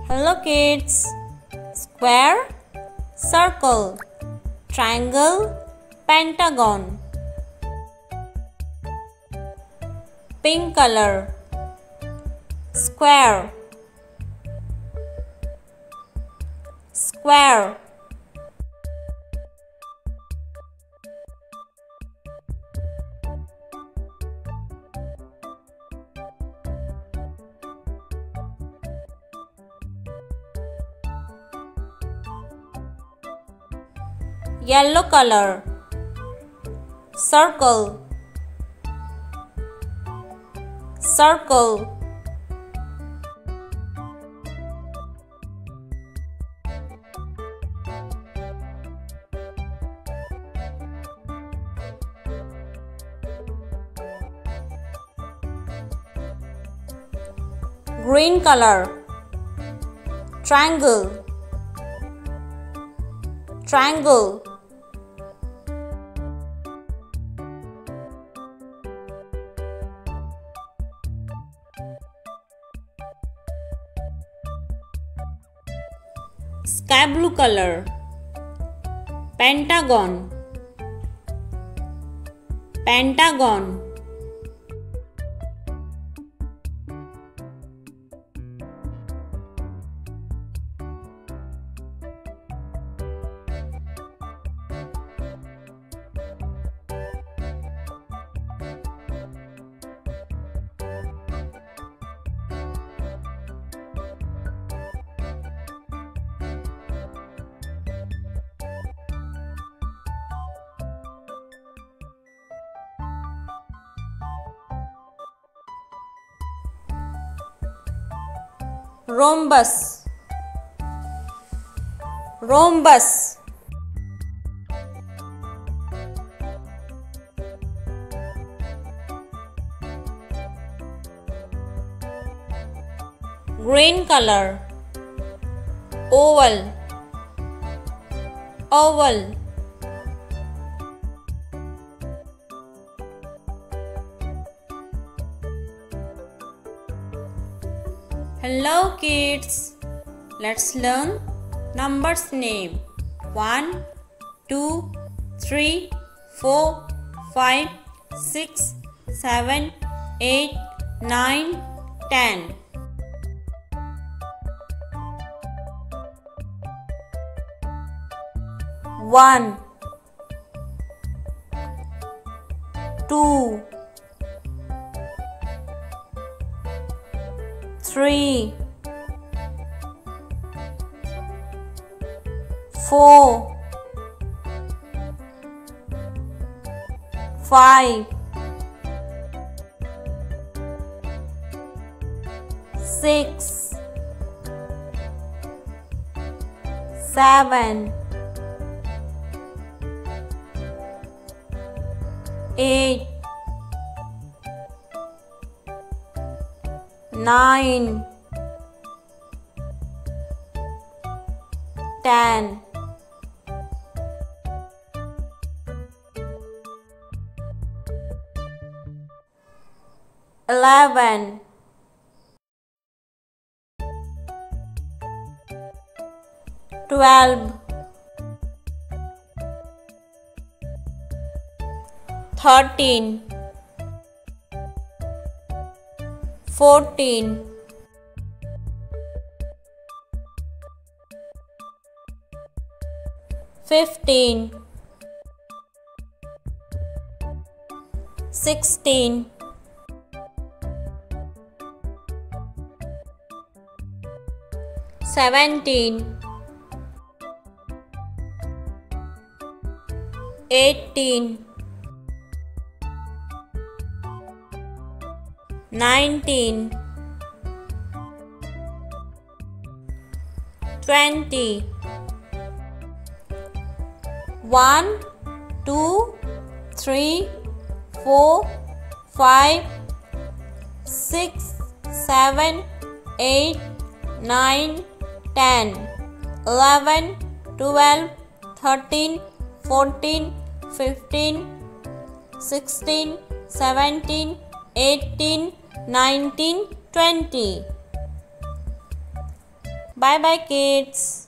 Hello kids. Square, circle, triangle, pentagon. Pink color. Square, square. Yellow color. Circle, circle. Green color. Triangle, triangle. Sky blue color. Pentagon, pentagon. Rhombus, rhombus. Green color. Oval, oval. Hello kids, let's learn numbers name. 1, 2, 3, 4, 5, 6, 7, 8, 9, 10. 1, 2, 3, 4, 5, 6, 7, 8, 9, 10. 11, 12, 13, 14, 15, 16, 17, 18, 19, 20. 1, 2, 3, 4, 5, 6, 7, 8, 9, 10, 11, 12, 13, 14, 15, 16, 17, 18, 19, 20. Bye bye kids.